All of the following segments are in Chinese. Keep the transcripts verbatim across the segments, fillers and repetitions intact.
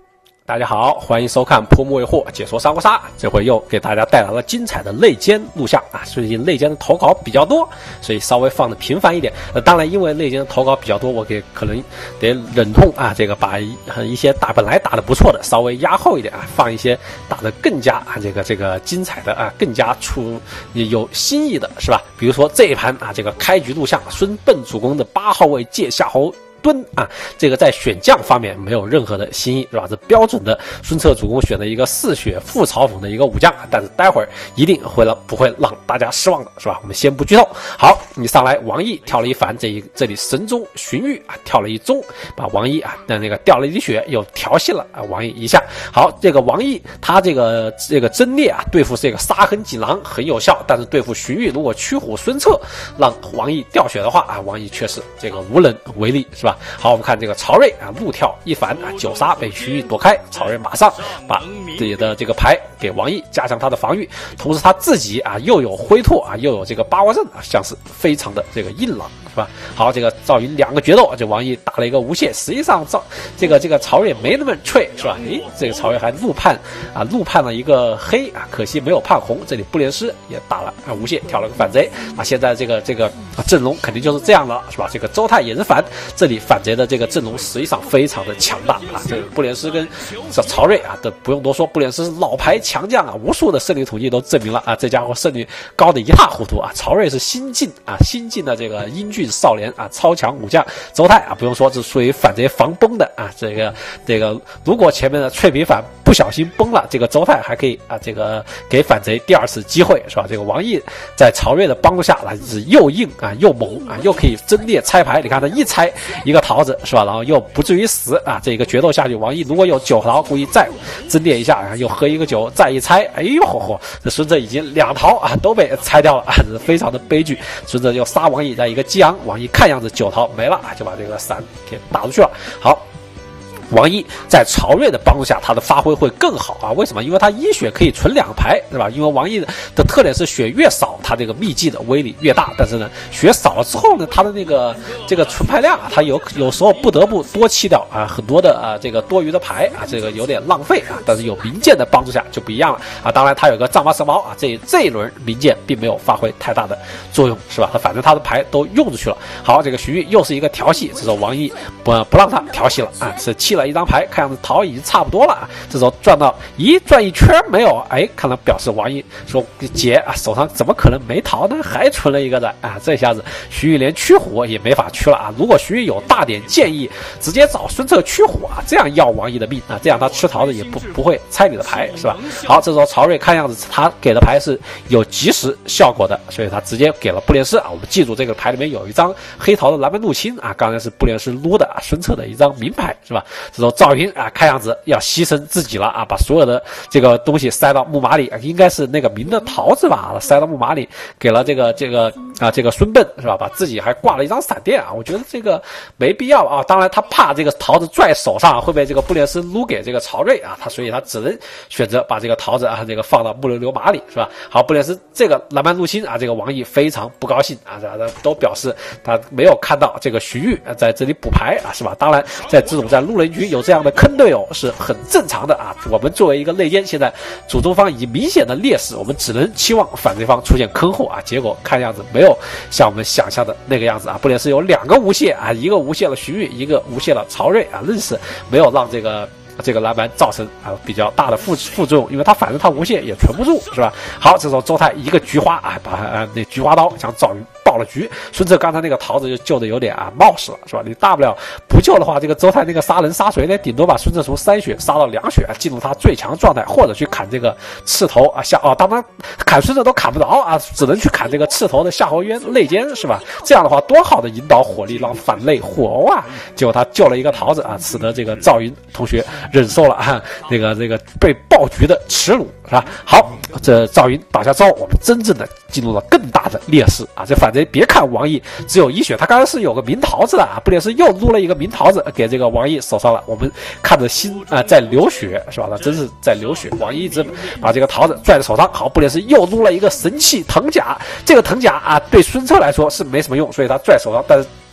大家好，欢迎收看泼墨为祸解说三国杀，这回又给大家带来了精彩的内奸录像啊！最近内奸的投稿比较多，所以稍微放的频繁一点。呃，当然因为内奸的投稿比较多，我给可能得忍痛啊，这个把一一些打本来打的不错的稍微压后一点啊，放一些打的更加啊这个这个精彩的啊，更加出有新意的是吧？比如说这一盘啊，这个开局录像，孙膑主公的八号位借夏侯敦啊，这个在选将方面没有任何的新意，是吧？这标准的孙策主公选的一个嗜血副嘲讽的一个武将，但是待会儿一定会了不会让大家失望的，是吧？我们先不剧透。好，你上来王毅跳了一反，这一这里神中荀彧啊跳了一中，把王毅啊那那个掉了一滴血，又调戏了啊王毅一下。好，这个王毅他这个这个真烈啊对付这个沙亨锦囊很有效，但是对付荀彧如果驱虎孙策让王毅掉血的话啊，王毅确实这个无能为力，是吧？好，我们看这个曹睿啊，怒跳一反啊，九杀被荀彧躲开，曹睿马上把自己的这个牌给王毅，加强他的防御，同时他自己啊又有挥拓啊，又有这个八卦阵啊，像是非常的这个硬朗，是吧？好，这个赵云两个决斗，这王毅打了一个无懈，实际上赵这个这个曹睿没那么脆，是吧？诶，这个曹睿还怒判啊，怒判了一个黑啊，可惜没有判红。这里布连师也打了啊无懈，跳了个反贼啊，现在这个这个、啊、阵容肯定就是这样了，是吧？这个周泰也是反。这里反贼的这个阵容实际上非常的强大啊！这个布连师跟这曹睿啊，都不用多说，布连师是老牌强将啊，无数的胜利统计都证明了啊，这家伙胜率高的一塌糊涂啊！曹睿是新晋啊，新晋的这个英俊少年啊，超强武将。周泰啊，不用说，是属于反贼防崩的啊！这个这个，如果前面的脆皮反不小心崩了，这个周泰还可以啊，这个给反贼第二次机会，是吧？这个王毅在曹睿的帮助下，来是又硬啊又猛啊，又可以真烈拆牌。你看他一拆一个桃子，是吧？然后又不至于死啊！这个决斗下去，王毅如果有九桃，故意再真烈一下，然后又喝一个酒，再一拆，哎呦吼吼！这孙策已经两桃啊都被拆掉了啊，这是非常的悲剧。孙策又杀王毅，在一个激昂，王毅看样子九桃没了啊，就把这个伞给打出去了。好。王毅在曹睿的帮助下，他的发挥会更好啊！为什么？因为他一血可以存两牌，对吧？因为王毅的特点是血越少，他这个秘技的威力越大。但是呢，血少了之后呢，他的那个这个存牌量啊，他有有时候不得不多弃掉啊很多的啊这个多余的牌啊，这个有点浪费啊。但是有明剑的帮助下就不一样了啊！当然他有个丈八蛇矛啊，这这一轮明剑并没有发挥太大的作用，是吧？他反正他的牌都用出去了。好，这个荀彧又是一个调戏，这时候王毅不不让他调戏了啊，是弃了一张牌，看样子桃已经差不多了啊。这时候转到一转一圈没有，哎，看到表示王毅说姐啊，手上怎么可能没桃呢？还存了一个的啊！这下子荀彧连驱虎也没法驱了啊！如果荀彧有大点建议，直接找孙策驱虎啊，这样要王毅的命啊，这样他吃桃子也不不会拆你的牌，是吧？好，这时候曹睿看样子他给的牌是有及时效果的，所以他直接给了布连师啊。我们记住这个牌里面有一张黑桃的南蛮入侵啊，刚才是布连师撸的啊，孙策的一张名牌，是吧？这时候赵云啊，看样子要牺牲自己了啊，把所有的这个东西塞到木马里，应该是那个明的桃子吧，塞到木马里，给了这个这个啊这个孙膑，是吧？把自己还挂了一张闪电啊，我觉得这个没必要啊。当然他怕这个桃子拽手上会被这个布连师撸给这个曹睿啊，他所以他只能选择把这个桃子啊这个放到木流流马里，是吧？好，布连师这个南蛮入侵啊，这个王毅非常不高兴啊，都表示他没有看到这个荀彧在这里补牌啊，是吧？当然在这种在路人局有这样的坑队友是很正常的啊。我们作为一个内奸，现在主动方已经明显的劣势，我们只能期望反对方出现坑后啊。结果看样子没有像我们想象的那个样子啊。布连师有两个无懈啊，一个无懈了荀彧，一个无懈了曹睿啊，愣是没有让这个这个南蛮造成啊比较大的副副作用，因为他反正他无懈也存不住，是吧？好，这时候周泰一个菊花啊，把啊那菊花刀将赵云爆了局。孙策刚才那个桃子就救的有点啊冒失了，是吧？你大不了不救的话，这个周泰那个杀人杀谁呢？顶多把孙策从三血杀到两血，进入他最强状态，或者去砍这个刺头啊夏哦，当然砍孙策都砍不着啊，只能去砍这个刺头的夏侯渊内奸，是吧？这样的话多好的引导火力，让反内火欧啊！结果他救了一个桃子啊，使得这个赵云同学忍受了啊那个这个被爆局的耻辱，是吧？好，这赵云倒下之后，我们真正的进入了更大的劣势啊！这反正别看王毅只有一血，他刚才是有个明桃子的啊，布连师又撸了一个明桃子给这个王毅手上了，我们看着心啊、呃、在流血，是吧？他真是在流血。王毅一直把这个桃子拽在手上，好，布连师又撸了一个神器藤甲，这个藤甲啊对孙策来说是没什么用，所以他拽手上，但是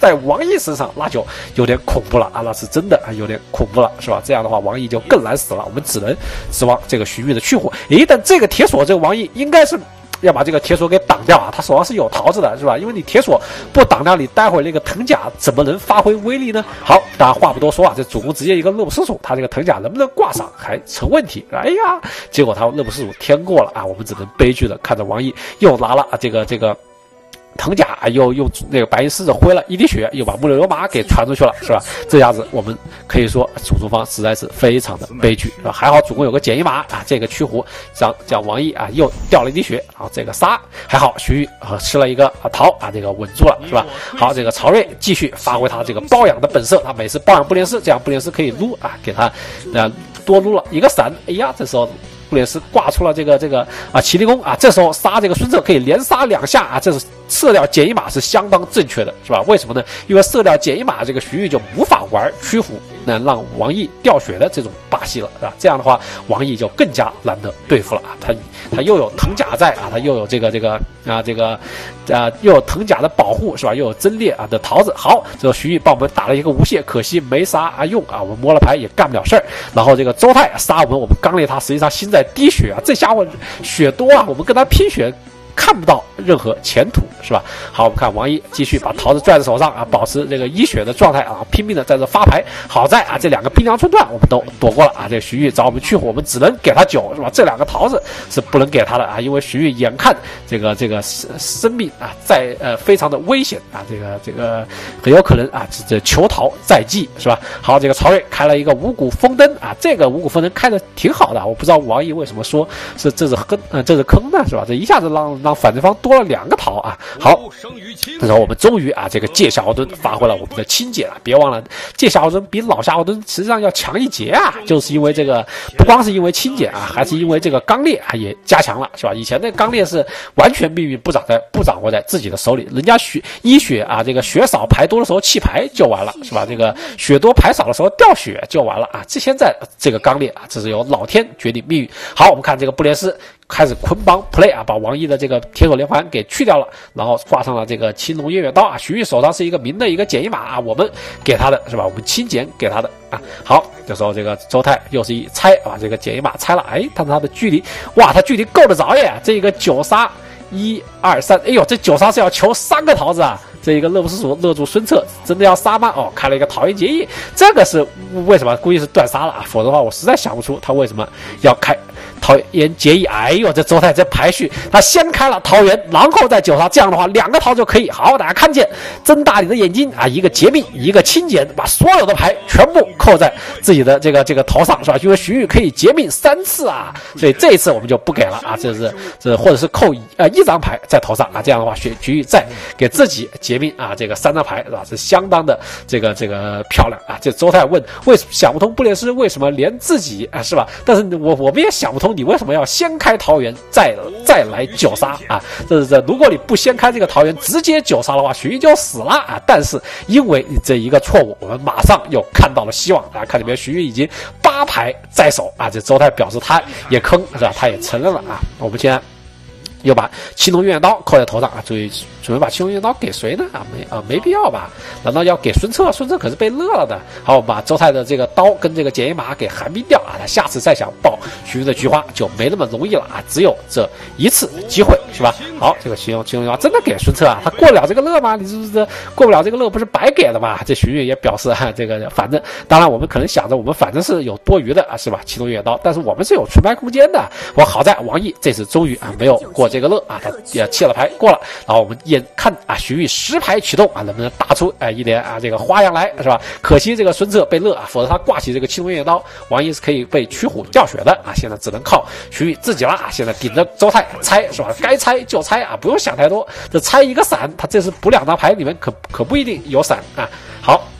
在王毅身上，那就有点恐怖了啊，那是真的啊，有点恐怖了，是吧？这样的话，王毅就更难死了，我们只能指望这个徐玉的去火。诶，但这个铁锁，这个王毅应该是要把这个铁锁给挡掉啊，他手上是有桃子的，是吧？因为你铁锁不挡掉，你待会那个藤甲怎么能发挥威力呢？好，当然话不多说啊，这主公直接一个乐不思蜀，他这个藤甲能不能挂上还成问题。哎呀，结果他乐不思蜀添过了啊，我们只能悲剧的看着王毅又拿了啊这个这个。藤甲又用那个白银狮子挥了一滴血，又把木牛马给传出去了，是吧？这下子我们可以说主公方实在是非常的悲剧，是吧？还好主公有个剪一马啊，这个驱虎将将王毅啊又掉了一滴血，然后这个杀还好，徐玉啊吃了一个啊桃啊，这个稳住了，是吧？好，这个曹睿继续发挥他这个包养的本色，他每次包养不连氏，这样不连氏可以撸啊，给他呃多撸了一个闪，哎呀，这时候。布列斯挂出了这个这个啊麒麟弓啊，这时候杀这个孙策可以连杀两下啊，这是射掉剪一马是相当正确的，是吧？为什么呢？因为射掉剪一马，这个徐玉就无法玩驱虎能让王毅掉血的这种把戏了，是吧？这样的话，王毅就更加难得对付了啊，他他又有藤甲在啊，他又有这个这个啊这个啊又有藤甲的保护，是吧？又有真烈啊的桃子，好，这个徐玉帮我们打了一个无懈，可惜没杀啊用啊，我们摸了牌也干不了事儿。然后这个周泰杀我们，我们刚烈他实际上心在滴血啊，这家伙血多啊，我们跟他拼血看不到任何前途，是吧？好，我们看王毅继续把桃子拽在手上啊，保持这个一血的状态啊，拼命的在这发牌。好在啊，这两个冰凉春段我们都躲过了啊。这个徐玉找我们去火，我们只能给他酒，是吧？这两个桃子是不能给他的啊，因为徐玉眼看这个这个生命啊在呃非常的危险啊，这个这个很有可能啊这求桃在即，是吧？好，这个曹睿开了一个五谷丰登啊，这个五谷丰登开的挺好的，我不知道王毅为什么说是这是坑呃这是坑呢，是吧？这一下子让让反对方多了两个桃啊。好，这时候我们终于啊，这个借夏侯惇发挥了我们的清节了。别忘了，借夏侯惇比老夏侯惇实际上要强一截啊，就是因为这个不光是因为清节啊，还是因为这个刚烈啊也加强了，是吧？以前那刚烈是完全命运不掌在不掌握在自己的手里，人家血一血啊，这个血少牌多的时候弃牌就完了，是吧？这个血多牌少的时候掉血就完了啊。这现在这个刚烈啊，这是由老天决定命运。好，我们看这个布列斯。开始捆绑 play 啊，把王毅的这个铁手连环给去掉了，然后挂上了这个青龙偃月刀啊。徐玉手上是一个明的一个剪一马啊，我们给他的是吧？我们亲剪给他的啊。好，这时候这个周泰又是一拆啊，这个剪一马拆了，哎，但是他的距离，哇，他距离够得着耶！这个九杀一二三，哎呦，这九杀是要求三个桃子啊！这一个乐不思蜀勒住孙策，真的要杀吗？哦，开了一个桃园结义，这个是为什么？估计是断杀了啊，否则的话我实在想不出他为什么要开桃园结义。哎呦，这周泰这排序，他先开了桃园，然后再九杀，这样的话两个桃就可以。好，大家看见，睁大你的眼睛啊！一个劫命，一个清减，把所有的牌全部扣在自己的这个这个头上，是吧？因为徐玉可以劫命三次啊，所以这一次我们就不给了啊，这是这或者是扣呃一张牌在头上啊，这样的话徐徐玉再给自己劫命啊，这个三张牌是吧？是相当的这个这个漂亮啊！这周泰问为什么想不通布列斯为什么连自己啊是吧？但是我我们也想不通你为什么要先开桃园再再来九杀啊？这是这如果你不先开这个桃园直接九杀的话，徐玉就死了啊！但是因为你这一个错误，我们马上又看到了希望啊！看里面徐玉已经八牌在手啊！这周泰表示他也坑是吧？他也承认了啊！我们现在又把青龙偃月刀扣在头上啊！注意准备把青龙偃月刀给谁呢？啊，没啊，没必要吧？难道要给孙策？孙策可是被乐了的。好，我们把周泰的这个刀跟这个剪一马给寒冰掉啊！他下次再想爆徐玉的菊花就没那么容易了啊！只有这一次机会，是吧？好，这个青龙青龙偃月刀真的给孙策啊？他过不了这个乐吗？你是不是过不了这个乐？不是白给的吗？这徐玉也表示啊，这个反正当然我们可能想着我们反正是有多余的啊，是吧？青龙偃月刀，但是我们是有纯牌空间的。我好在王毅这次终于啊没有过这个乐啊，他也弃了牌过了，然后我们眼看啊徐玉十牌启动啊，能不能打出哎一点啊这个花样来，是吧？可惜这个孙策被乐啊，否则他挂起这个青龙偃月刀，王毅是可以被驱虎掉血的啊，现在只能靠徐玉自己了啊，现在顶着周泰拆是吧？该拆就拆啊，不用想太多，这拆一个闪，他这是补两张牌里面可可不一定有闪啊。好。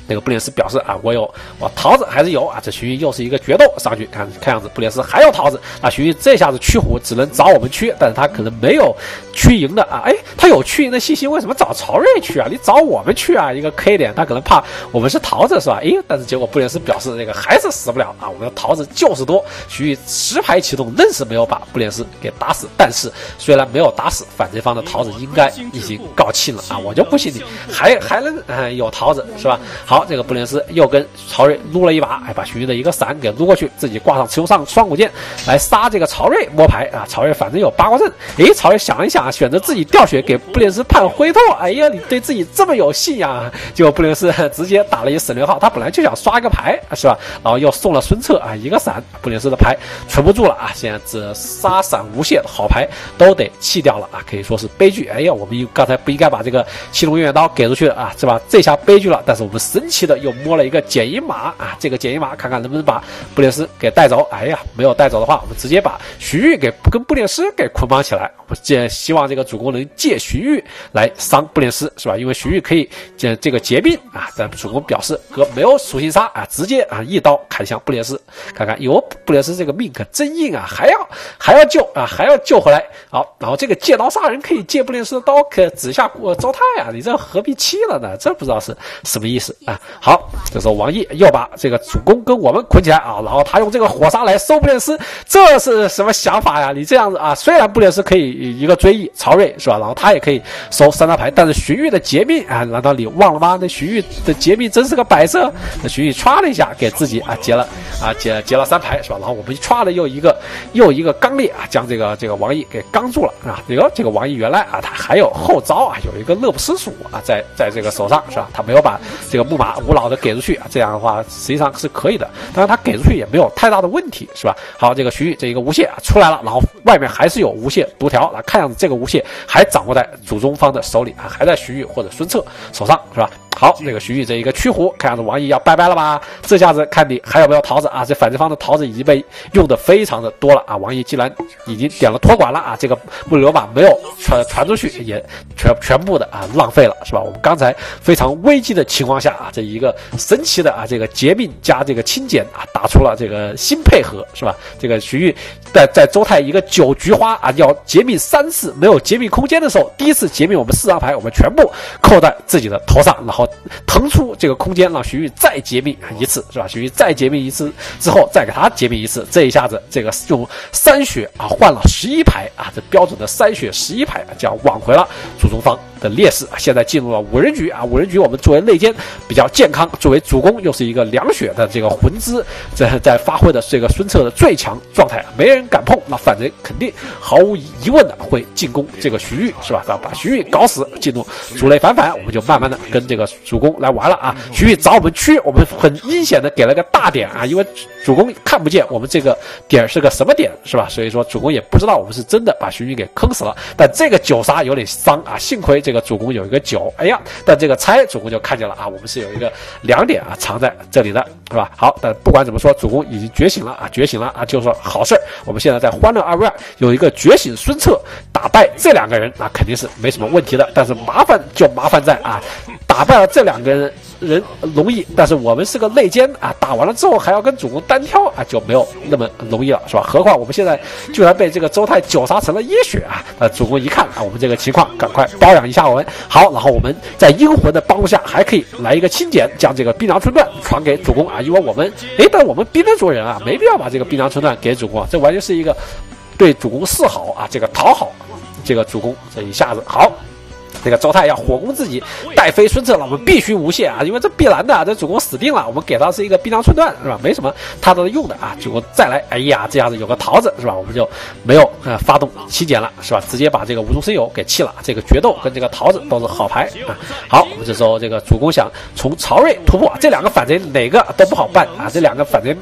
那个布列斯表示啊，我有我桃子还是有啊。这徐玉又是一个决斗上去，看看样子布列斯还有桃子，那徐玉这下子驱虎只能找我们驱，但是他可能没有驱赢的啊。哎，他有驱赢的信息，为什么找曹睿去啊？你找我们去啊？一个 K 点，他可能怕我们是桃子是吧？哎，但是结果布列斯表示这个还是死不了啊，我们的桃子就是多。徐玉实牌启动，愣是没有把布列斯给打死，但是虽然没有打死，反对方的桃子应该已经告罄了啊！我就不信你还还能、呃、有桃子是吧？好，这个布列斯又跟曹睿撸了一把，哎，把徐玉的一个伞给撸过去，自己挂上持有上双股剑来杀这个曹睿摸牌啊！曹睿反正有八卦阵，哎，曹睿想了一想，选择自己掉血给布列斯判灰透。哎呀，你对自己这么有信仰啊！结果布列斯直接打了一省略号，他本来就想刷一个牌是吧？然后又送了孙策啊一个伞，布列斯的牌存不住了啊！现在这杀伞无懈的好牌都得弃掉了啊，可以说是悲剧。哎呀，我们刚才不应该把这个七龙月刀给出去了啊，是吧？这下悲剧了。但是我们神奇的又摸了一个剪银马啊，这个剪银马看看能不能把布列斯给带走。哎呀，没有带走的话，我们直接把徐玉给跟布列斯给捆绑起来。我借希望这个主公能借徐玉来伤布列斯，是吧？因为徐玉可以这这个结命啊。但主公表示哥没有属性杀啊，直接啊一刀砍向布列斯。看看哟，布列斯这个命可真硬啊，还要还要救啊，还要救回来。好，然后这个借刀杀人可以借布列斯的刀，可指下周泰啊，你这何必弃了呢？这不知道是什么意思啊？好，这时候王毅又把这个主公跟我们捆起来啊，然后他用这个火杀来收布列斯，这是什么想法呀？你这样子啊，虽然布列斯可以一个追忆曹睿是吧，然后他也可以收三大牌，但是荀彧的劫命啊，难道你忘了吗？那荀彧的劫命真是个摆设，那荀彧歘了一下给自己啊劫了啊劫劫了三牌是吧？然后我们歘了又一个又一个刚烈啊，将这个这个王毅给刚住了啊。这个这个王毅原来啊他还有后招啊，有一个乐不思蜀啊，在在这个手上是吧？他没有把这个木马无脑的给出去啊，这样的话实际上是可以的，当然他给出去也没有太大的问题是吧？好，这个荀彧这一个无懈啊出来了，然后外面还是有无懈独条啊，看样子这个无懈还掌握在主中方的手里啊，还在荀彧或者孙策手上是吧？好，那个荀彧这一个驱虎，看样子王毅要拜拜了吧？这下子看你还有没有桃子啊？这反正方的桃子已经被用的非常的多了啊！王毅既然已经点了托管了啊，这个木流马没有传传出去，也全全部的啊浪费了是吧？我们刚才非常危机的情况下啊，这一个神奇的啊这个劫命加这个轻减啊，打出了这个新配合是吧？这个荀彧在在周泰一个九菊花啊要劫命三次没有劫命空间的时候，第一次劫命我们四张牌，我们全部扣在自己的头上，然后腾出这个空间，让荀彧再劫命一次是吧？荀彧再劫命一次之后，再给他劫命一次，这一下子这个用三血啊换了十一牌啊，这标准的三血十一牌啊，这样挽回了主中方的劣势。现在进入了五人局啊，五人局我们作为内奸比较健康，作为主攻又是一个两血的这个魂姿，在在发挥的这个孙策的最强状态，没人敢碰，那反人肯定毫无疑问的会进攻这个荀彧是吧？把荀彧搞死，进入主类反反，我们就慢慢的跟这个主公来玩了啊。荀彧找我们驱，我们很阴险的给了个大点啊，因为主公看不见我们这个点是个什么点是吧？所以说主公也不知道我们是真的把荀彧给坑死了。但这个九杀有点伤啊，幸亏这个主公有一个九，哎呀，但这个猜主公就看见了啊，我们是有一个两点啊藏在这里的是吧？好，但不管怎么说，主公已经觉醒了啊，觉醒了啊，就是说好事。我们现在在欢乐二 v 二有一个觉醒孙策打败这两个人啊，肯定是没什么问题的。但是麻烦就麻烦在啊，打败了这两个人。人容易，但是我们是个内奸啊，打完了之后还要跟主公单挑啊，就没有那么容易了，是吧？何况我们现在居然被这个周泰九杀成了一血啊！那主公一看啊，我们这个情况，赶快包养一下我们。好，然后我们在阴魂的帮助下，还可以来一个轻减，将这个冰凉春段传给主公啊，因为我们诶，但我们冰人族人啊，没必要把这个冰凉春段给主公，这完全是一个对主公示好啊，这个讨好这个主公，这一下子好。这个周泰要火攻自己，带飞孙策了，我们必须无懈啊，因为这必然的、啊，这主公死定了。我们给他是一个冰凉春段，是吧？没什么他都用的啊。主公再来，哎呀，这样子有个桃子，是吧？我们就没有呃发动轻减了，是吧？直接把这个无中生有给弃了。这个决斗跟这个桃子都是好牌啊。好，我们这时候这个主公想从曹睿突破，这两个反贼哪个都不好办啊，这两个反贼。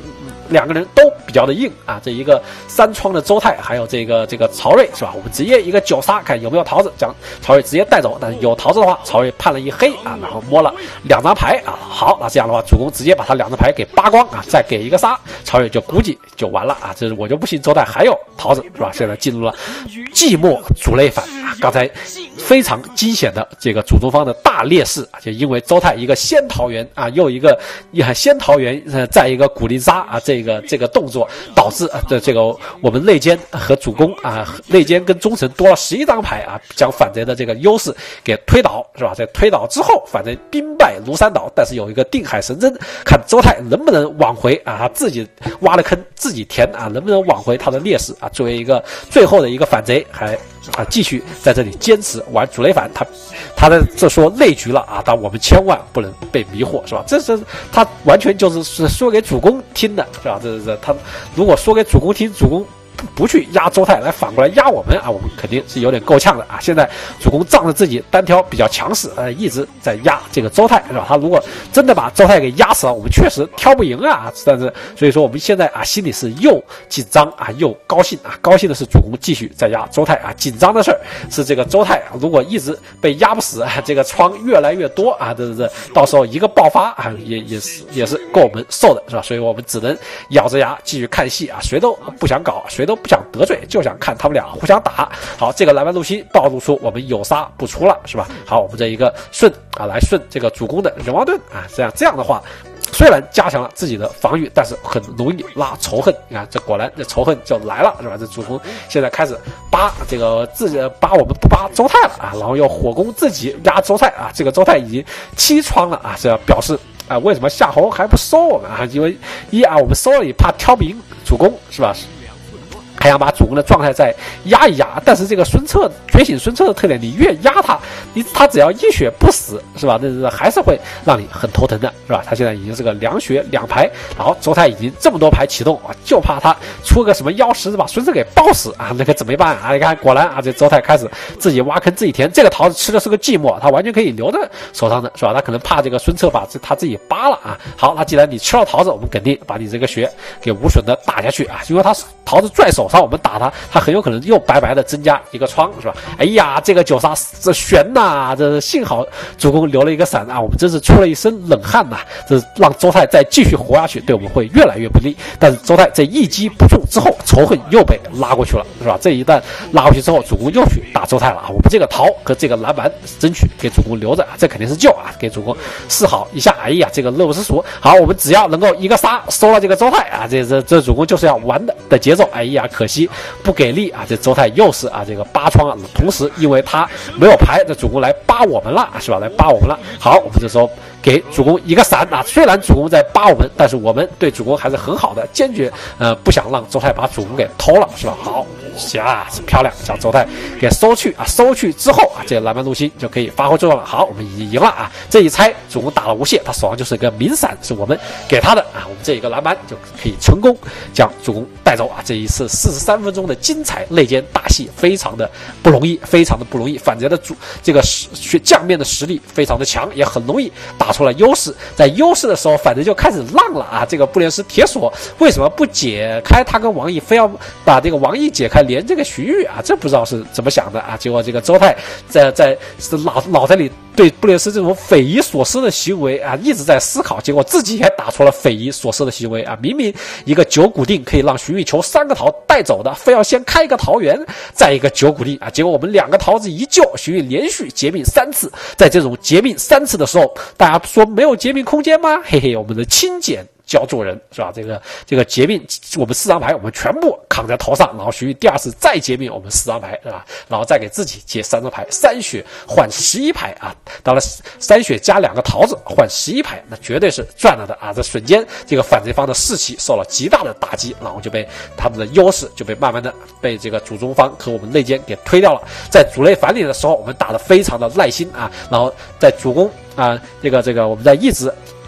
两个人都比较的硬啊，这一个三窗的周泰，还有这个这个曹睿是吧？我们直接一个九杀，看有没有桃子，将曹睿直接带走。但是有桃子的话，曹睿判了一黑啊，然后摸了两张牌啊。好，那这样的话，主公直接把他两张牌给扒光啊，再给一个杀，曹睿就估计就完了啊。这是我就不信周泰还有桃子是吧？现在进入了寂寞主类反啊，刚才非常惊险的这个主中方的大劣势啊，就因为周泰一个先桃园啊，又一个先桃园，呃，再一个古灵杀啊，这个这个动作导致啊，这这个我们内奸和主公啊，内奸跟忠臣多了十一张牌啊，将反贼的这个优势给推倒是吧？在推倒之后，反贼兵败如山倒，但是有一个定海神针，看周泰能不能挽回啊，他自己挖了坑自己填啊，能不能挽回他的劣势啊？作为一个最后的一个反贼，还啊继续在这里坚持玩主雷反，他他在这说内局了啊，但我们千万不能被迷惑是吧？这是他完全就是是说给主公听的是吧？这是他如果说给主公听，主公不去压周泰，来反过来压我们啊，我们肯定是有点够呛的啊！现在主公仗着自己单挑比较强势，呃，一直在压这个周泰是吧？他如果真的把周泰给压死了，我们确实挑不赢啊！但是所以说我们现在啊，心里是又紧张啊，又高兴啊！高兴的是主公继续在压周泰啊，紧张的事儿是这个周泰啊，如果一直被压不死，啊、这个疮越来越多啊，这这到时候一个爆发啊，也也是也是够我们受的是吧？所以我们只能咬着牙继续看戏啊，谁都不想搞，谁都不想得罪，就想看他们俩互相打。好，这个蓝丸入侵暴露出我们有杀不出了是吧？好，我们这一个顺啊，来顺这个主公的人王盾啊，这样这样的话，虽然加强了自己的防御，但是很容易拉仇恨。你看，这果然这仇恨就来了是吧？这主公现在开始扒这个自己扒我们不扒周泰了啊，然后又火攻自己压周泰啊，这个周泰已经七疮了啊，这表示啊，为什么夏侯还不收我们啊？因为一啊，我们收了也怕挑不赢主公是吧？还想把主公的状态再压一压，但是这个孙策觉醒孙策的特点，你越压他，你他只要一血不死是吧？那是还是会让你很头疼的是吧？他现在已经是个两血两牌，然后周泰已经这么多牌启动啊，就怕他出个什么妖石把孙策给爆死啊，那个怎么办啊？你看果然啊，这周泰开始自己挖坑自己填，这个桃子吃的是个寂寞，他完全可以留在手上的是吧？他可能怕这个孙策把他自己扒了啊。好，那既然你吃了桃子，我们肯定把你这个血给无损的打下去啊，因为他桃子拽手上，我们打他，他很有可能又白白的增加一个疮，是吧？哎呀，这个九杀这悬呐、啊，这幸好主公留了一个闪啊，我们真是出了一身冷汗呐、啊！这让周泰再继续活下去，对我们会越来越不利。但是周泰这一击不中之后，仇恨又被拉过去了，是吧？这一旦拉过去之后，主公又去打周泰了啊！我们这个桃和这个蓝丸争取给主公留着，这肯定是救啊！给主公示好一下，哎呀，这个乐不思蜀。好，我们只要能够一个杀收了这个周泰啊，这这这主公就是要玩的的节奏。哎呀，可惜不给力啊！这周泰又是啊这个扒窗啊，同时因为他没有牌，这主公来扒我们了，是吧？来扒我们了。好，我们这时候给主公一个闪啊！虽然主公在扒我们，但是我们对主公还是很好的，坚决呃不想让周泰把主公给偷了，是吧？好，行啊，漂亮，将周泰给收去啊！收去之后啊，这个蓝丸入侵就可以发挥作用了。好，我们已经赢了啊！这一猜主公打了无懈，他手上就是一个明闪，是我们给他的啊！我们这一个蓝丸就可以成功将主公带走啊！这一次四十三分钟的精彩内奸大戏，非常的不容易，非常的不容易。反贼的主这个学将面的实力非常的强，也很容易打出了优势。在优势的时候，反贼就开始浪了啊！这个布列斯铁锁为什么不解开他跟王毅，非要把这个王毅解开，连这个徐峪啊，这不知道是怎么想的啊！结果这个周泰在在脑脑袋里对布列斯这种匪夷所思的行为啊，一直在思考，结果自己也打出了匪夷所思的行为啊！明明一个九股定可以让徐峪求三个桃带走的，非要先开一个桃园，再一个九股定啊！结果我们两个桃子一救，徐峪连续劫命三次，在这种劫命三次的时候，大家说没有劫命空间吗？嘿嘿，我们的轻简教做人是吧？这个这个劫命，我们四张牌我们全部扛在头上，然后徐峪第二次再劫命我们四张牌是吧？然后再给自己劫三张牌，三血换十一牌啊！到了三血加两个桃子换十一牌，那绝对是赚了的啊！这瞬间这个反贼方的士气受了极大的打击，然后就被他们的优势就被慢慢的被这个主中方和我们内奸给推掉了。在主类反领的时候，我们打得非常的耐心啊，然后在主攻啊，这个这个我们在一直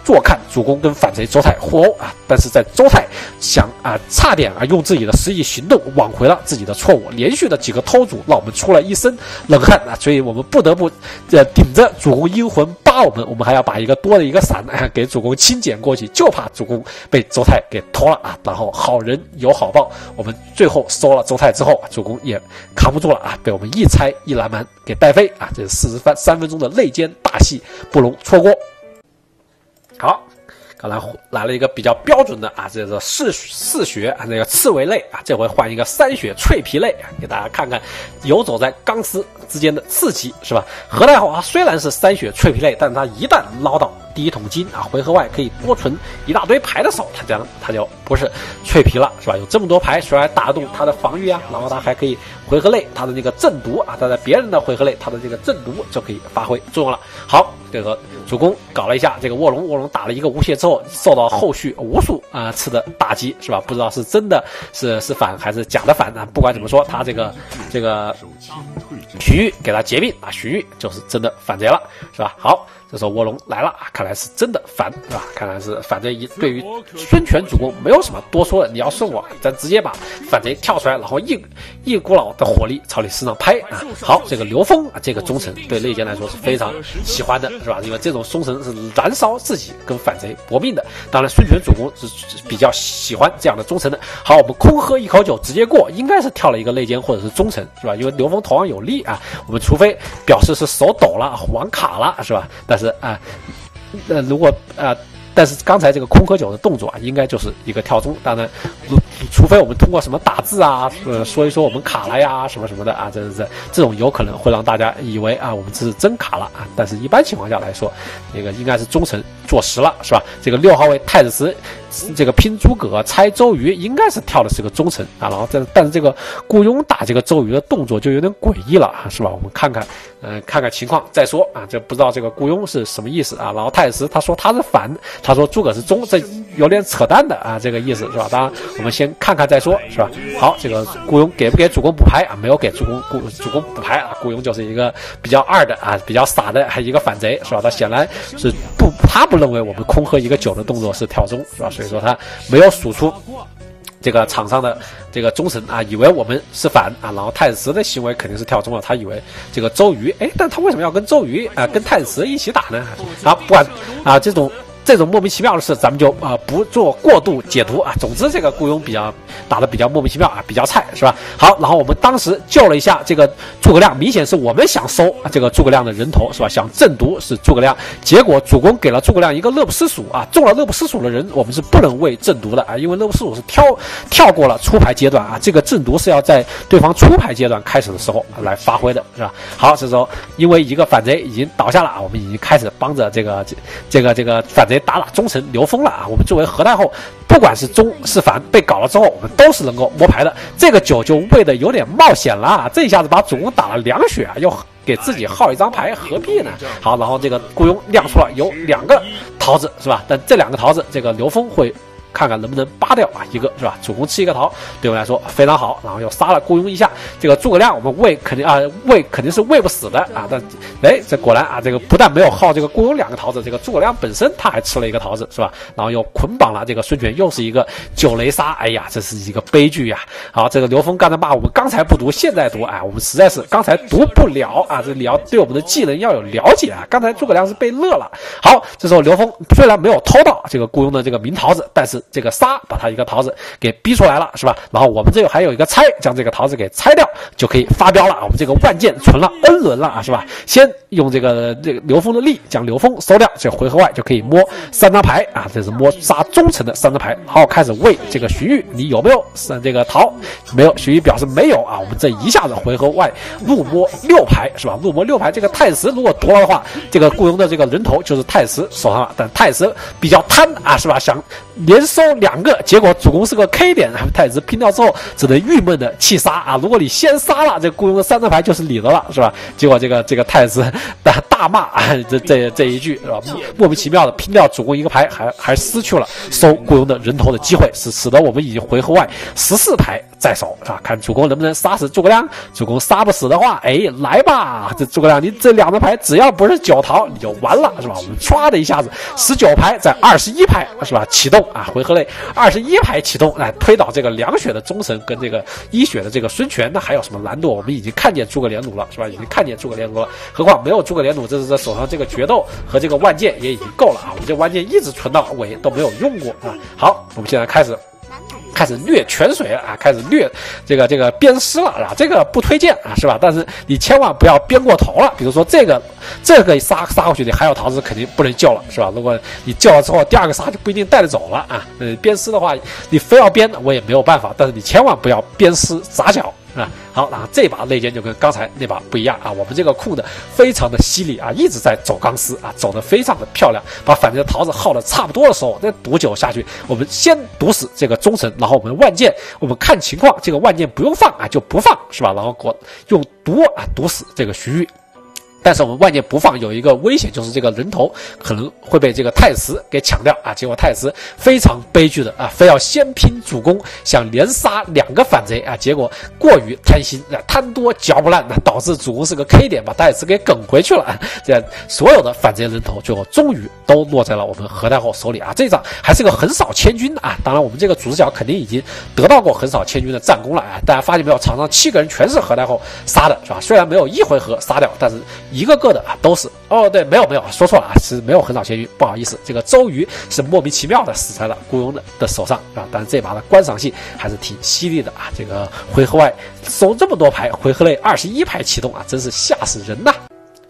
坐看主公跟反贼周泰互殴啊，但是在周泰想啊差点啊用自己的实际行动挽回了自己的错误，连续的几个偷主让我们出了一身冷汗啊，所以我们不得不呃顶着主公阴魂扒我们，我们还要把一个多的一个伞啊给主公清减过去，就怕主公被周泰给偷了啊。然后好人有好报，我们最后收了周泰之后，主公也扛不住了啊，被我们一拆一拦蛮给带飞啊。这是四十分三分钟的内奸大戏，不容错过。好。刚才来了一个比较标准的啊，这个嗜嗜血啊，那个刺猬类啊，这回换一个三血脆皮类啊，给大家看看游走在钢丝之间的刺激，是吧？何太后啊，虽然是三血脆皮类，但他一旦捞到第一桶金啊，回合外可以多存一大堆牌的时候，他这样他就不是脆皮了，是吧？有这么多牌，虽然打得动他的防御啊，然后他还可以回合类他的那个正毒啊，他在别人的回合类他的这个正毒就可以发挥作用了。好，这个主公搞了一下这个卧龙，卧龙打了一个无懈之后，受到后续无数啊、呃、次的打击，是吧？不知道是真的是是反还是假的反啊？不管怎么说，他这个这个徐玉给他劫命啊，徐玉就是真的反贼了，是吧？好。这时候卧龙来了啊，看来是真的反，是吧？看来是反贼一对于孙权主公没有什么多说的，你要顺我，咱直接把反贼跳出来，然后一一股脑的火力朝你身上拍啊！好，这个刘封啊，这个忠臣对内奸来说是非常喜欢的，是吧？因为这种忠臣是燃烧自己跟反贼搏命的。当然，孙权主公是比较喜欢这样的忠臣的。好，我们空喝一口酒直接过，应该是跳了一个内奸或者是忠臣，是吧？因为刘封头上有力啊，我们除非表示是手抖了、网卡了，是吧？但是是啊，呃，如果啊、呃，但是刚才这个空喝酒的动作啊，应该就是一个跳中。当然，除非我们通过什么打字啊，呃，说一说我们卡了呀，什么什么的啊，这这这种有可能会让大家以为啊，我们这是真卡了啊。但是一般情况下来说，那个应该是忠臣坐实了，是吧？这个六号位太子石。这个拼诸葛拆周瑜应该是跳的是个忠臣啊，然后但但是这个雇佣打这个周瑜的动作就有点诡异了啊，是吧？我们看看，呃，看看情况再说啊。这不知道这个雇佣是什么意思啊？然后太史他说他是反，他说诸葛是忠，这有点扯淡的啊，这个意思是吧？当然我们先看看再说，是吧？好，这个雇佣给不给主公补牌啊？没有给主公雇主公补牌啊，雇佣就是一个比较二的啊，比较傻的，还一个反贼是吧？他显然是不，他不认为我们空喝一个酒的动作是跳中是吧？所以说他没有数出这个场上的这个忠臣啊，以为我们是反啊，然后太史的行为肯定是跳中了，他以为这个周瑜，哎，但他为什么要跟周瑜啊跟太史一起打呢？啊，不管啊这种。这种莫名其妙的事，咱们就啊、呃、不做过度解读啊。总之，这个雇佣比较打得比较莫名其妙啊，比较菜是吧？好，然后我们当时救了一下这个诸葛亮，明显是我们想收这个诸葛亮的人头是吧？想正毒是诸葛亮，结果主公给了诸葛亮一个乐不思蜀啊，中了乐不思蜀的人，我们是不能为正毒的啊，因为乐不思蜀是跳跳过了出牌阶段啊，这个正毒是要在对方出牌阶段开始的时候来发挥的是吧？好，这时候因为一个反贼已经倒下了啊，我们已经开始帮着这个这个这个反贼打打忠臣刘封了啊！我们作为何太后，不管是忠是反，被搞了之后，我们都是能够摸牌的。这个酒就喂的有点冒险了啊！这一下子把主公打了两血啊，又给自己耗一张牌，何必呢？好，然后这个雇佣亮出了有两个桃子是吧？但这两个桃子，这个刘封会。看看能不能扒掉啊一个是吧？主公吃一个桃，对我来说非常好。然后又杀了雇佣一下，这个诸葛亮我们喂肯定啊喂肯定是喂不死的啊。但哎，这果然啊，这个不但没有耗这个雇佣两个桃子，这个诸葛亮本身他还吃了一个桃子是吧？然后又捆绑了这个孙权，又是一个九雷杀。哎呀，这是一个悲剧呀！好，这个刘封刚才骂我们刚才不读，现在读，哎，我们实在是刚才读不了啊。这你要对我们的技能要有了解啊。刚才诸葛亮是被乐了。好，这时候刘封虽然没有偷到这个雇佣的这个名桃子，但是这个杀把他一个桃子给逼出来了是吧？然后我们这还有一个拆，将这个桃子给拆掉就可以发飙了。我们这个万箭存了 N 轮了啊是吧？先用这个这个刘封的力将刘封收掉，这回合外就可以摸三张牌啊，这是摸杀忠臣的三张牌。好，开始喂这个徐玉，你有没有这个桃？没有，徐玉表示没有啊。我们这一下子回合外入摸六牌是吧？入摸六牌，这个太史如果夺了的话，这个雇佣的这个人头就是太史手上了。但太史比较贪啊是吧？想连收两个，结果主公是个 K 点，太子拼掉之后只能郁闷的弃杀啊！如果你先杀了，这雇佣的三张牌就是你的了，是吧？结果这个这个太子大大骂啊，这这这一句是吧？莫名其妙的拼掉主公一个牌，还还失去了收雇佣的人头的机会，是使得我们已经回合外十四牌在手啊！看主公能不能杀死诸葛亮。主公杀不死的话，哎，来吧，这诸葛亮，你这两张牌只要不是九桃，你就完了，是吧？我们唰的一下子十九牌在二十一牌，是吧？启动啊，回合内二十一牌启动，来推倒这个两血的忠神跟这个一血的这个孙权，那还有什么难度？我们已经看见诸葛连弩了，是吧？已经看见诸葛连弩了，何况没有诸葛连弩，这是这手上这个决斗和这个万剑也已经够了啊！我们这万剑一直存到尾都没有用过啊。好，我们现在开始。开始掠泉水了啊，开始掠这个这个鞭尸了啊，这个不推荐啊，是吧？但是你千万不要鞭过头了。比如说这个这个杀杀过去，你还有桃子肯定不能救了，是吧？如果你救了之后，第二个杀就不一定带得走了啊。呃，鞭尸的话，你非要鞭，我也没有办法。但是你千万不要鞭尸砸脚。啊，好，然后这把内奸就跟刚才那把不一样啊，我们这个控的非常的犀利啊，一直在走钢丝啊，走得非常的漂亮，把反正桃子耗的差不多的时候，再毒酒下去，我们先毒死这个忠臣，然后我们万剑，我们看情况，这个万剑不用放啊，就不放，是吧？然后我用毒啊毒死这个徐彧。但是我们万剑不放，有一个危险，就是这个人头可能会被这个太慈给抢掉啊！结果太慈非常悲剧的啊，非要先拼主公，想连杀两个反贼啊！结果过于贪心啊，贪多嚼不烂，那导致主公是个 K 点，把太慈给梗回去了。啊、这样所有的反贼人头最后终于都落在了我们何太后手里啊！这仗还是个横扫千军啊！当然，我们这个主视角肯定已经得到过横扫千军的战功了啊！大家发现没有？场上七个人全是何太后杀的，是吧？虽然没有一回合杀掉，但是一个个的啊都是哦，对，没有没有说错了啊，是没有横扫千军，不好意思，这个周瑜是莫名其妙的死在了雇佣的的手上啊，但是这把的观赏性还是挺犀利的啊，这个回合外收这么多牌，回合内二十一牌启动啊，真是吓死人呐！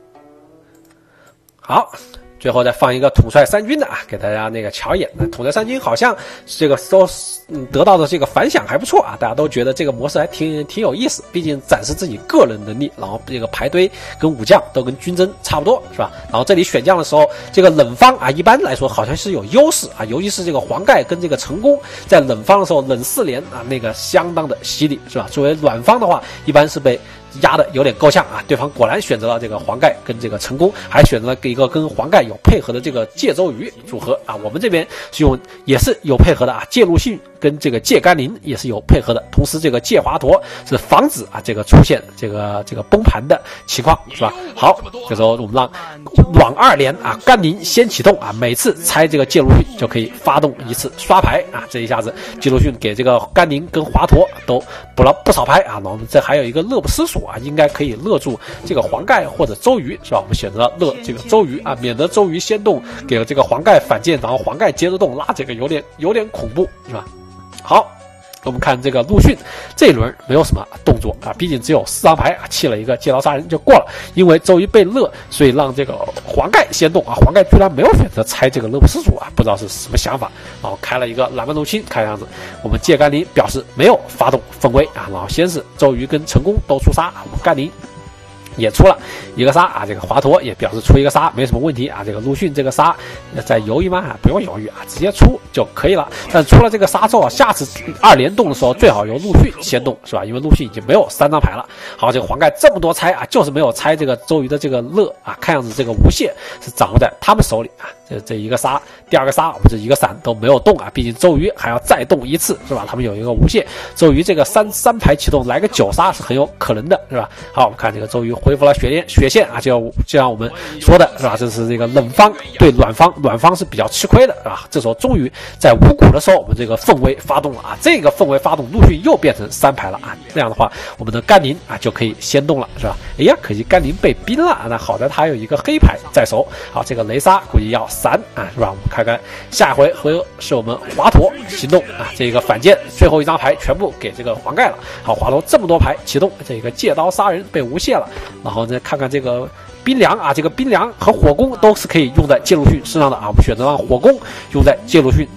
好。最后再放一个统帅三军的啊，给大家那个瞧一眼。那统帅三军好像这个都嗯得到的这个反响还不错啊，大家都觉得这个模式还挺挺有意思。毕竟展示自己个人能力，然后这个排堆跟武将都跟军争差不多，是吧？然后这里选将的时候，这个冷方啊，一般来说好像是有优势啊，尤其是这个黄盖跟这个成功在冷方的时候，冷四连啊那个相当的犀利，是吧？作为软方的话，一般是被压的有点够呛啊！对方果然选择了这个黄盖跟这个成功，还选择了一个跟黄盖有配合的这个借周瑜组合啊。我们这边是用也是有配合的啊，借陆逊跟这个借甘霖也是有配合的，同时这个借华佗是防止啊这个出现这个这个崩盘的情况，是吧？好，这时候我们让阮二连啊甘霖先启动啊，每次拆这个借陆逊就可以发动一次刷牌啊，这一下子借陆逊给这个甘霖跟华佗都补了不少牌啊。那我们这还有一个乐不思蜀啊，应该可以勒住这个黄盖或者周瑜，是吧？我们选择勒这个周瑜啊，免得周瑜先动，给了这个黄盖反间，然后黄盖接着动，拉这个有点有点恐怖，是吧？好。我们看这个陆逊这一轮没有什么动作啊，毕竟只有四张牌啊，弃了一个借刀杀人就过了。因为周瑜被勒，所以让这个黄盖先动啊，黄盖居然没有选择拆这个乐不思蜀啊，不知道是什么想法。然后开了一个蓝曼入侵，看样子我们借甘霖表示没有发动分威啊，然后先是周瑜跟成功都出杀，我们甘霖也出了一个杀啊，这个华佗也表示出一个杀没什么问题啊，这个陆逊这个杀再犹豫吗？不用犹豫啊，直接出就可以了。但出了这个杀之后，下次二连动的时候最好由陆逊先动，是吧？因为陆逊已经没有三张牌了。好，这个黄盖这么多拆啊，就是没有拆这个周瑜的这个乐啊，看样子这个无懈是掌握在他们手里啊。这这一个杀，第二个杀，我们这一个闪都没有动啊，毕竟周瑜还要再动一次，是吧？他们有一个无懈，周瑜这个三三排启动来个九杀是很有可能的，是吧？好，我们看这个周瑜恢复了血链血线啊，就就像我们说的是吧？这是这个冷方对软方，软方是比较吃亏的啊。这时候终于在五谷的时候，我们这个凤威发动了啊，这个凤威发动，陆逊又变成三排了啊。这样的话，我们的甘霖啊就可以先动了，是吧？哎呀，可惜甘霖被冰了，那好在他有一个黑牌在手。好，这个雷杀估计要闪啊，是吧？我们看看下一回合是我们华佗行动啊，这个反间最后一张牌全部给这个黄盖了。好，华佗这么多牌启动，这个借刀杀人被无懈了，然后再看看这个冰凉啊，这个冰凉和火攻都是可以用在借陆逊身上的啊，我们选择让火攻用在借陆逊身上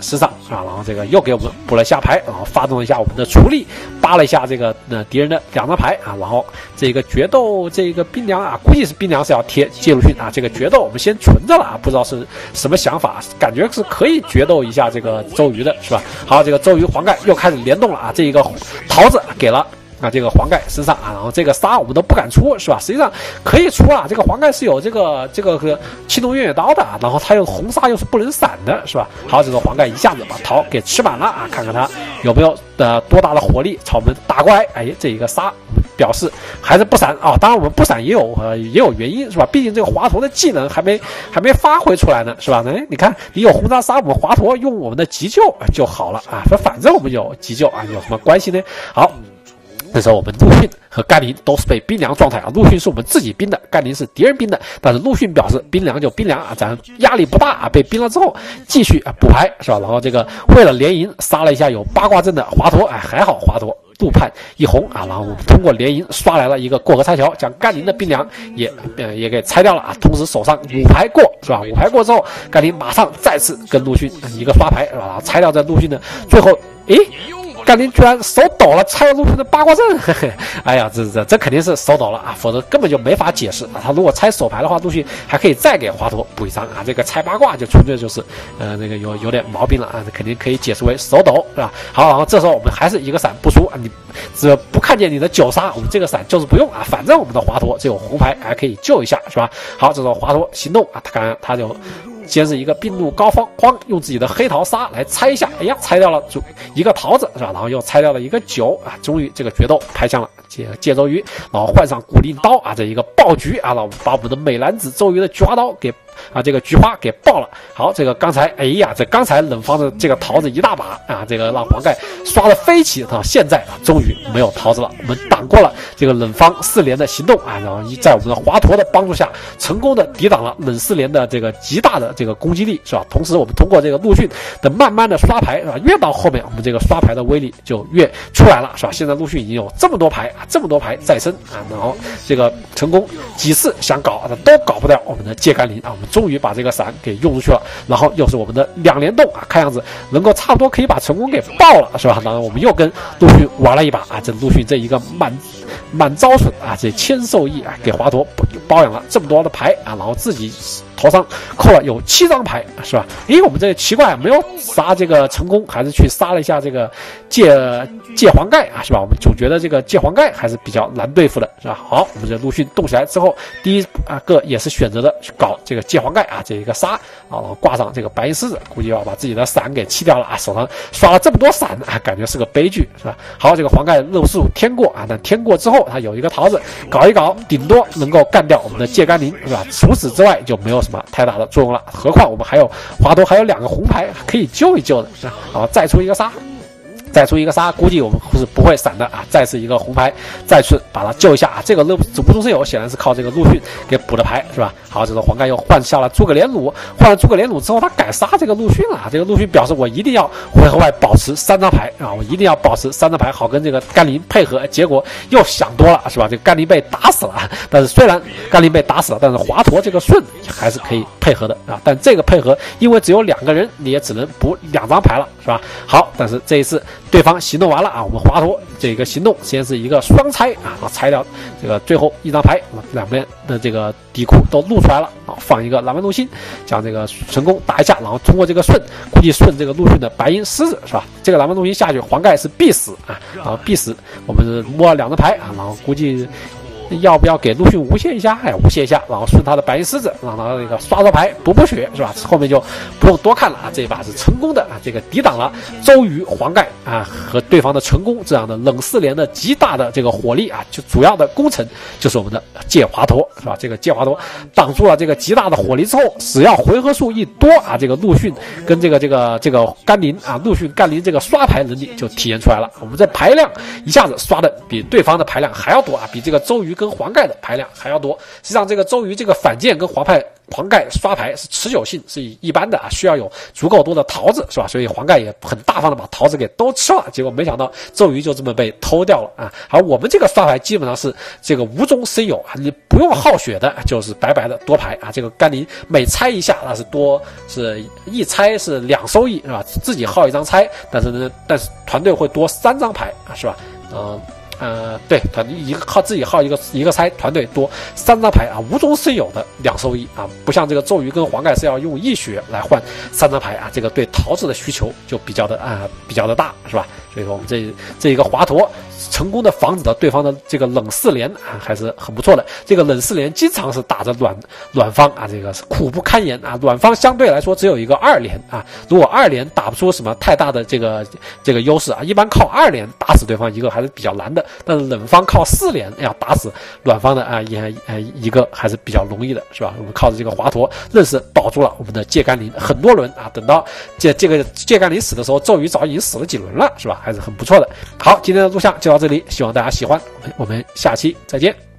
啊，然后这个又给我们补了下牌，然后发动了一下我们的厨力，扒了一下这个呃敌人的两张牌啊，然后这个决斗这个冰凉啊，估计是冰凉是要贴介鲁迅啊，这个决斗我们先存着了啊，不知道是什么想法，感觉是可以决斗一下这个周瑜的是吧？好，这个周瑜黄盖又开始联动了啊，这一个桃子给了。啊，这个黄盖身上啊，然后这个杀我们都不敢出，是吧？实际上可以出啊，这个黄盖是有这个这个个青龙偃月刀的，然后他用红杀又是不能闪的，是吧？好，这个黄盖一下子把桃给吃满了啊，看看他有没有呃多大的火力朝我们打过来。哎，这一个杀表示还是不闪啊，当然我们不闪也有呃也有原因，是吧？毕竟这个华佗的技能还没还没发挥出来呢，是吧？哎，你看你有红杀杀，我们华佗用我们的急救就好了啊，说反正我们有急救啊，有什么关系呢？好。那时候我们陆逊和甘霖都是被冰凉状态啊，陆逊是我们自己冰的，甘霖是敌人冰的，但是陆逊表示冰凉就冰凉啊，咱压力不大啊，被冰了之后继续啊补牌是吧？然后这个为了连赢杀了一下有八卦阵的华佗，哎还好华佗陆判一红啊，然后我们通过连赢刷来了一个过河拆桥，将甘霖的冰凉也呃也给拆掉了啊，同时手上五牌过是吧？五牌过之后，甘霖马上再次跟陆逊一个刷牌是吧？然后拆掉这陆逊的最后，诶。甘霖居然手抖了，拆了陆逊的八卦阵，嘿嘿，哎呀，这这这肯定是手抖了啊，否则根本就没法解释啊。他如果拆手牌的话，陆逊还可以再给华佗补一张啊。这个拆八卦就纯粹就是呃那个有有点毛病了啊，肯定可以解释为手抖是吧？好，然后这时候我们还是一个闪不出啊，你只不看见你的九杀，我们这个闪就是不用啊，反正我们的华佗只有红牌还可以救一下是吧？好，这时候华佗行动啊，他看他就。先是一个病怒高方慌，用自己的黑桃杀来拆一下，哎呀，拆掉了一个桃子是吧？然后又拆掉了一个九啊，终于这个决斗拍向了借借周瑜，然后换上古令刀啊，这一个爆菊啊，然后把我们的美男子周瑜的菊花刀给啊这个菊花给爆了。好，这个刚才哎呀，这刚才冷方的这个桃子一大把啊，这个让黄盖刷的飞起啊，现在啊终于没有桃子了，我们挡过了这个冷方四连的行动啊，然后在我们的华佗的帮助下，成功的抵挡了冷四连的这个极大的这个攻击力是吧？同时我们通过这个陆逊的慢慢的刷牌是吧？越到后面我们这个刷牌的威力就越出来了是吧？现在陆逊已经有这么多牌啊，这么多牌在身啊，然后这个成功几次想搞啊都搞不掉我们的借甘霖啊，我们终于把这个闪给用出去了，然后又是我们的两连动啊，看样子能够差不多可以把成功给爆了是吧？然后我们又跟陆逊玩了一把啊，这陆逊这一个满满招损啊，这千受益啊，给华佗包养了这么多的牌啊，然后自己头上扣了有七张牌是吧？诶，我们这奇怪没有杀这个成功，还是去杀了一下这个借借黄盖啊是吧？我们总觉得这个借黄盖还是比较难对付的是吧？好，我们这陆逊动起来之后，第一啊个也是选择的去搞这个借黄盖啊，这一个杀啊，然后挂上这个白银狮子，估计要把自己的伞给弃掉了啊，手上刷了这么多伞啊，感觉是个悲剧是吧？好，这个黄盖肉数添过啊，但添过之后他有一个桃子搞一搞，顶多能够干掉我们的借甘霖是吧？除此之外就没有什么太大的作用了，何况我们还有华佗还有两个红牌可以救一救的是吧？好，再出一个杀。再出一个杀，估计我们是不会闪的啊！再次一个红牌，再次把他救一下啊！这个主不中生有，显然是靠这个陆逊给补的牌是吧？好，这个黄盖又换下了诸葛连弩，换了诸葛连弩之后，他改杀这个陆逊了。这个陆逊表示我一定要回合外保持三张牌啊，我一定要保持三张牌，好跟这个甘霖配合。结果又想多了是吧？这个甘霖被打死了，但是虽然甘霖被打死了，但是华佗这个顺还是可以配合的啊。但这个配合因为只有两个人，你也只能补两张牌了是吧？好，但是这一次。对方行动完了啊，我们华佗这个行动先是一个双拆啊，拆掉这个最后一张牌，两边的这个底库都露出来了啊，放一个蓝纹流星，将这个成功打一下，然后通过这个顺，估计顺这个陆逊的白银狮子是吧？这个蓝纹流星下去，黄盖是必死啊，然后必死，我们是摸了两张牌啊，然后估计。要不要给陆逊无限一下？哎，无限一下，然后顺他的白银狮子，让他那个刷刷牌补补血，是吧？后面就不用多看了啊。这一把是成功的啊，这个抵挡了周瑜、黄盖啊和对方的成功这样的冷四连的极大的这个火力啊，就主要的功臣就是我们的借华佗，是吧？这个借华佗挡住了这个极大的火力之后，只要回合数一多啊，这个陆逊跟这个这个这个甘霖啊，陆逊甘霖这个刷牌能力就体现出来了。我们这牌量一下子刷的比对方的牌量还要多啊，比这个周瑜跟跟黄盖的牌量还要多。实际上这个周瑜这个反剑跟黄派黄盖刷牌是持久性是一般的啊，需要有足够多的桃子是吧？所以黄盖也很大方的把桃子给都吃了，结果没想到周瑜就这么被偷掉了啊。而我们这个刷牌基本上是这个无中生有啊，你不用耗血的，就是白白的多牌啊。这个甘霖每拆一下那是多是一拆是两收益是吧？自己耗一张拆，但是呢，但是团队会多三张牌啊是吧？嗯。呃，对，团队一个靠自己耗一个一个猜，团队多三张牌啊，无中生有的两收益啊，不像这个周瑜跟黄盖是要用一血来换三张牌啊，这个对桃子的需求就比较的啊、呃、比较的大，是吧？所以说我们这这一个华佗成功的防止了对方的这个冷四连啊，还是很不错的。这个冷四连经常是打着卵卵方啊，这个是苦不堪言啊。卵方相对来说只有一个二连啊，如果二连打不出什么太大的这个这个优势啊，一般靠二连打死对方一个还是比较难的。但是冷方靠四连要打死卵方的啊，也呃一个还是比较容易的，是吧？我们靠着这个华佗愣是保住了我们的借甘霖很多轮啊。等到这这个借甘霖死的时候，周瑜早已经死了几轮了，是吧？还是很不错的。好，今天的录像就到这里，希望大家喜欢，我们下期再见。